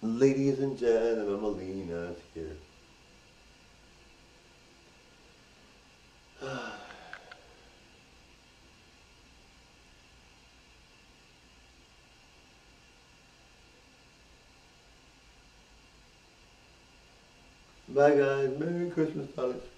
Ladies and gentlemen, Melina's here. Bye guys, Merry Christmas, Alex.